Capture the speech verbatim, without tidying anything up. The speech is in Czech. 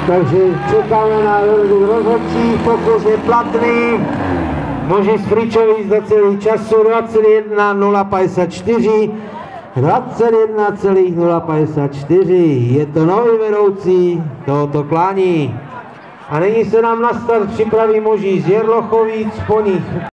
Takže čekáme na rozhodčí, pokus je platný. Muži z Fričovic do celý času dvacet jedna nula padesát čtyři. dvacet jedna nula padesát čtyři. Je to nový vedoucí tohoto klání. A nyní se nám na start připraví muži z Jerlochovic, po nich